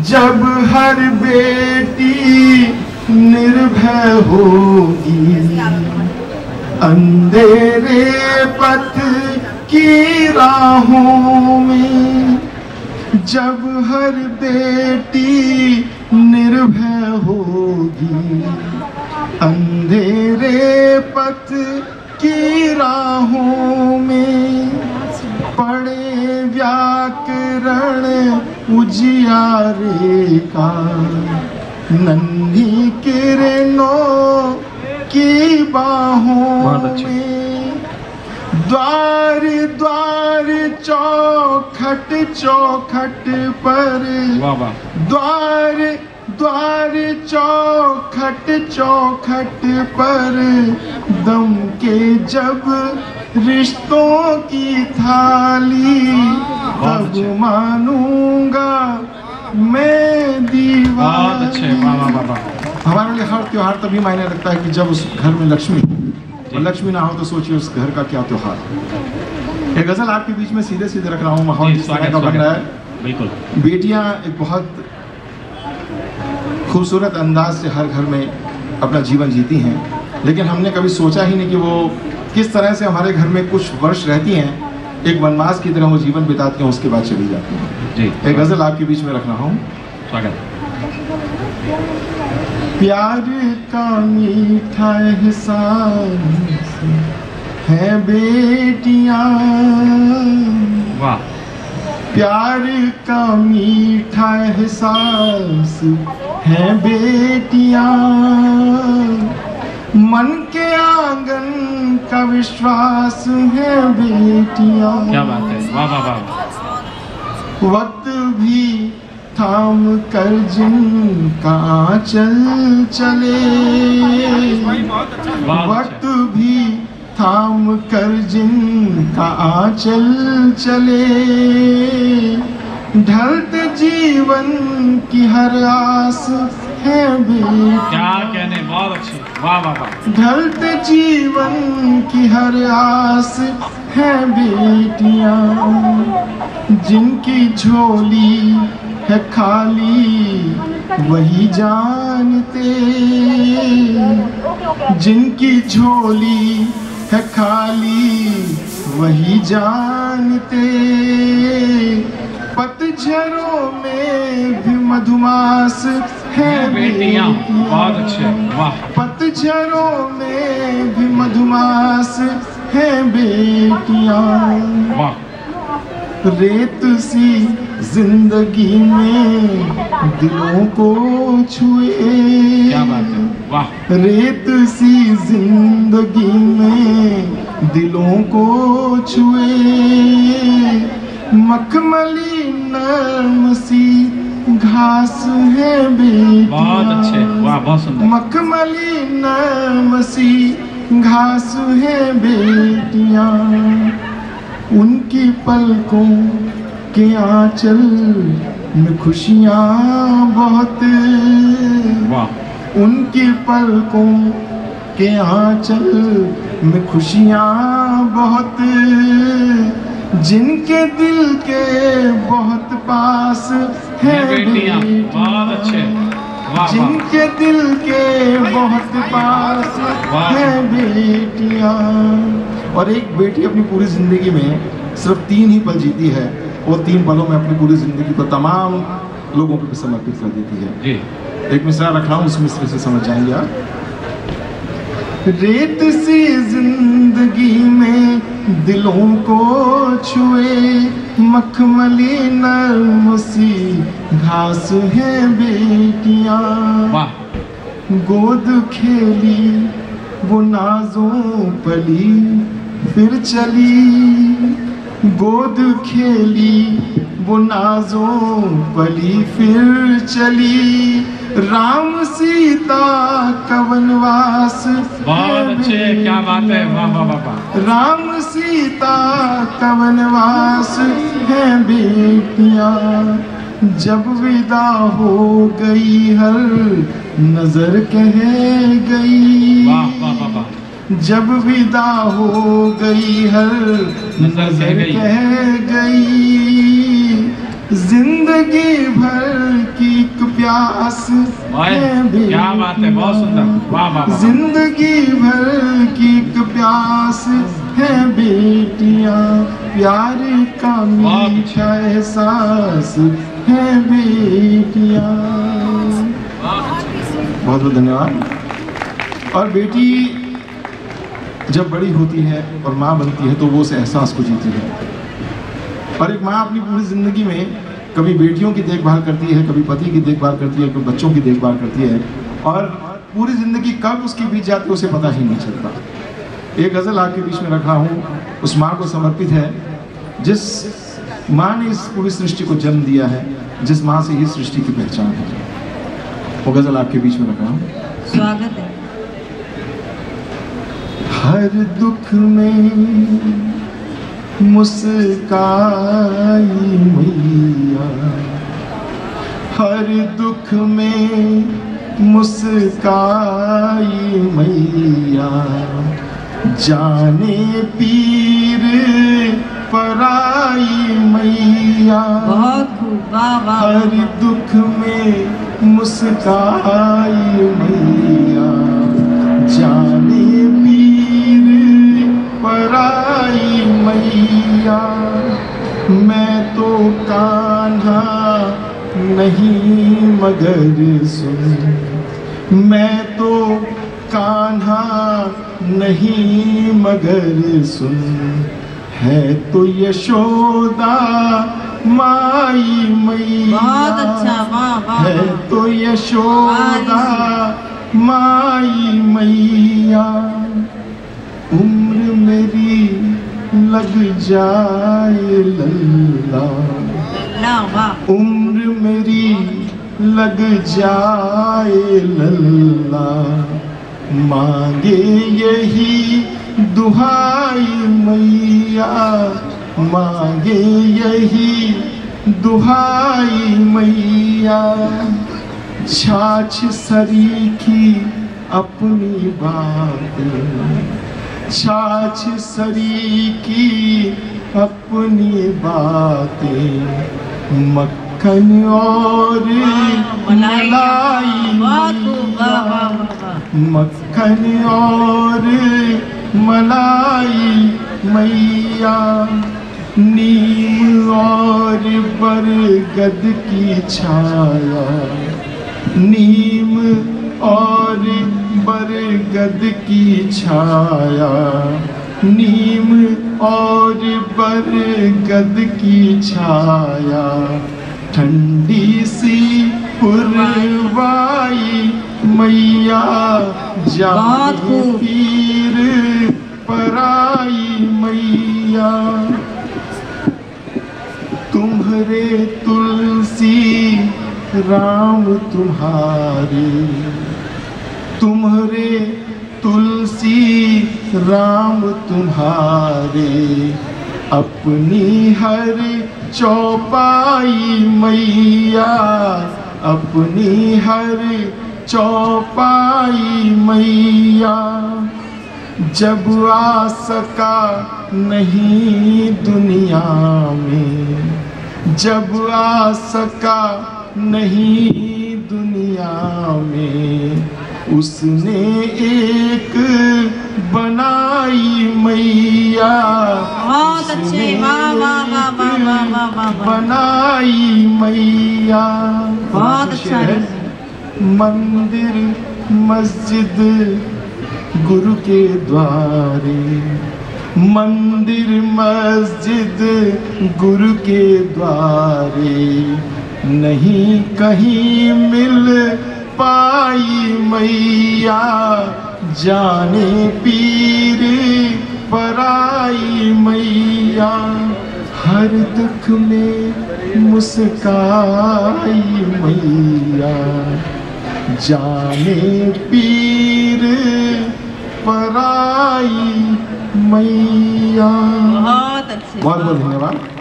जब हर बेटी निर्भय होगी अंधेरे पथ की राहों में, जब हर बेटी निर्भय होगी अंधेरे पथ की राहों में, पढ़े व्याकरण उजियारे का नन्ही किरणों की बाहों में, द्वार द्वार चौखट चौखट पर, द्वार द्वार चौखट चौखट पर दम के जब रिश्तों की थाली, तब मानूंगा मैं दीवार। बहुत अच्छे, हमारे लिए हर त्योहार तभी मायने रखता है कि जब उस घर में लक्ष्मी, और लक्ष्मी ना हो तो सोचिए उस घर का क्या त्योहार। एक गजल आपके बीच में सीधे सीधे रख रहा हूँ, माहौल जिस तरह का बन रहा है। बिल्कुल, बेटियां एक बहुत खूबसूरत अंदाज से हर घर में अपना जीवन जीती हैं, लेकिन हमने कभी सोचा ही नहीं कि वो किस तरह से हमारे घर में कुछ वर्ष रहती हैं, एक वनवास की तरह वो जीवन बिताती हैं, उसके बाद चली जाती हैं जी। एक गजल आपके बीच में रख रहा हूँ। स्वागत। प्यार का मीठा एहसास है बेटियां, वाह। प्यार का मीठा एहसास है बेटियां, मन के आंगन का विश्वास है बेटियां। क्या बात है, वाह वाह वाह। वक्त भी थाम कर जिनका आंचल चले, वक्त भी थाम कर जिनका आंचल चले, ढलते जीवन की हर आस है बेटियां। क्या कहने, बहुत अच्छी, वाह वाह वाह। ढलते जीवन की हर आस है बेटियां, जिनकी झोली है खाली वही जानते, जिनकी झोली है खाली वही जानते, पतझड़ों में भी मधुमास है बेटियां। बहुत अच्छे, वाह। पतझड़ों में भी मधुमास है बेटियां, वाह। रेत सी जिंदगी में दिलों को छुए, क्या बात है, वाह। रेत सी जिंदगी में दिलों को छुए, मखमली नर्म सी घास है बेटियां। बहुत अच्छे, वाह, बहुत सुंदर। मखमली नर्म सी घास है बेटियां, उनकी पलकों के आंचल में खुशियां बहुत, वाह। उनकी पलकों के आंचल में खुशियां बहुत, जिनके दिल के बहुत पास है बेटियां। बहुत अच्छे, वाह। जिनके दिल के बहुत पास है बेटियां। और एक बेटी अपनी पूरी जिंदगी में सिर्फ 3 ही पल जीती है, वो 3 पलों में अपनी पूरी जिंदगी को तमाम लोगों को समर्पित कर देती है जी। एक मिसरा रखा हूँ, उस मिसरे से समझ जाएंगे आप। रेत सी जिंदगी में दिलों को छुए, मखमली नर्म सी घास है बेटियां। गोद खेली वो नाजों पली फिर चली, गोद खेली वो नाजों पली फिर चली, राम सीता का वनवास। बहुत अच्छे, क्या बात है, वाह वाह वाह। राम सीता का वनवास है बेटियां, जब विदा हो गई हर नजर कह गई। वाह वाह वाह वाह। जब विदा हो गई हर नजर कह गई, जिंदगी भर की प्यास है बेटियां। क्या बात है, बहुत सुंदर, वाह वाह वाह। जिंदगी भर की एक प्यास है बेटियां, प्यार का मीठा एहसास है बेटियां। बहुत बहुत धन्यवाद। और बेटी जब बड़ी होती है और माँ बनती है तो वो उस एहसास को जीती है। और एक माँ अपनी पूरी जिंदगी में कभी बेटियों की देखभाल करती है, कभी पति की देखभाल करती है, कभी बच्चों की देखभाल करती है, और पूरी जिंदगी कब उसकी बीत जाती है उसे पता ही नहीं चलता। एक गजल आपके बीच में रखा हूँ, उस माँ को समर्पित है जिस माँ ने इस पूरी सृष्टि को जन्म दिया है, जिस माँ से ही सृष्टि की पहचान है। वो गजल आपके बीच में रखा हूँ। स्वागत है। हर दुख में मुस्काई मैया, हर दुख में मुस्काई मैया, जाने पीर पराई मैया। बहुत खूब, वाह वाह। हर दुख में मुस्काई मैया, जाने पीर पराई मैया। मैं तो कान्हा नहीं मगर सुन, मैं तो कान्हा नहीं मगर सुन, है तो यशोदा माई मैया। बहुत अच्छा, वाह वाह। है तो यशोदा माई मैया। उम्र मेरी लग जाए लल्ला, वाह। उम्र मेरी लग जाए लल्ला, मांगे यही दुहाई मैया, मांगे यही दुहाई मैया। छाछ सरीखी अपनी बातें, छाछ सरीखी अपनी बातें, मक्खन और मलाई मैया, मक्खन और मलाई मैया। नीम और बरगद की छाया, नीम और बरगद की छाया, नीम और बरगद की छाया। ठंडी सी पुरवाई मैया, जाने पीर पराई मैया। तुम्हारे तुलसी राम तुम्हारे, तुम्हारे तुलसी राम तुम्हारे, अपनी हर चौपाई मैया, अपनी हर चौपाई मैया। जब आ सका नहीं दुनिया में, जब आ सका नहीं दुनिया में, उसने एक बनाई मैया। बहुत अच्छे, वाह वाह वाह वाह वाह वाह। बनाई मैया। बहुत अच्छा है। मंदिर मस्जिद गुरु के द्वारे, मंदिर मस्जिद गुरु के द्वारे, नहीं कहीं मिल पाई मैया, जाने पीर पराई मैया। हर दुख में मुस्काई मैया, जाने पीर पराई मैया। बहुत अच्छे, बहुत बहुत धन्यवाद।